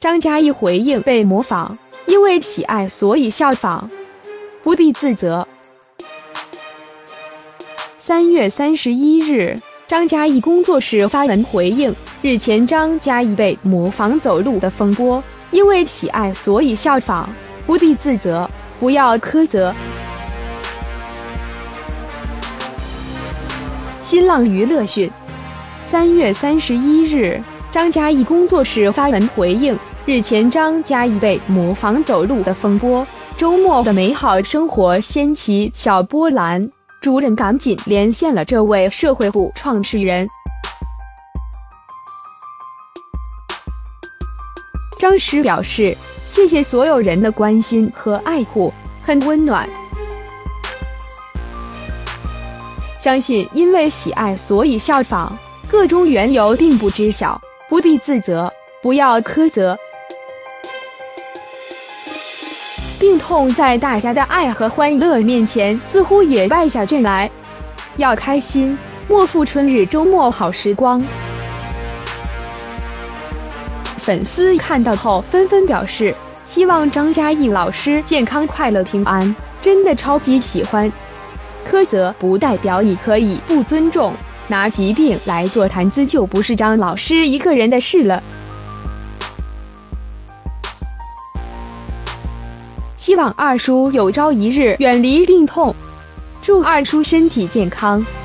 张嘉译回应被模仿，因为喜爱所以效仿，不必自责。3月31日，张嘉译工作室发文回应日前张嘉译被模仿走路的风波，因为喜爱所以效仿，不必自责，不要苛责。新浪娱乐讯，3月31日，张嘉译工作室发文回应日前张嘉译被模仿走路的风波，周末的美好生活掀起小波澜，主任赶紧连线了这位社会部创始人。张师表示，谢谢所有人的关心和爱护，很温暖。相信因为喜爱所以效仿，个中缘由并不知晓，不必自责，不要苛责。病痛在大家的爱和欢乐面前似乎也败下阵来，要开心，莫负春日周末好时光。粉丝看到后纷纷表示，希望张嘉译老师健康快乐平安，真的超级喜欢。苛责不代表你可以不尊重，拿疾病来做谈资就不是张老师一个人的事了。希望二叔有朝一日远离病痛，祝二叔身体健康。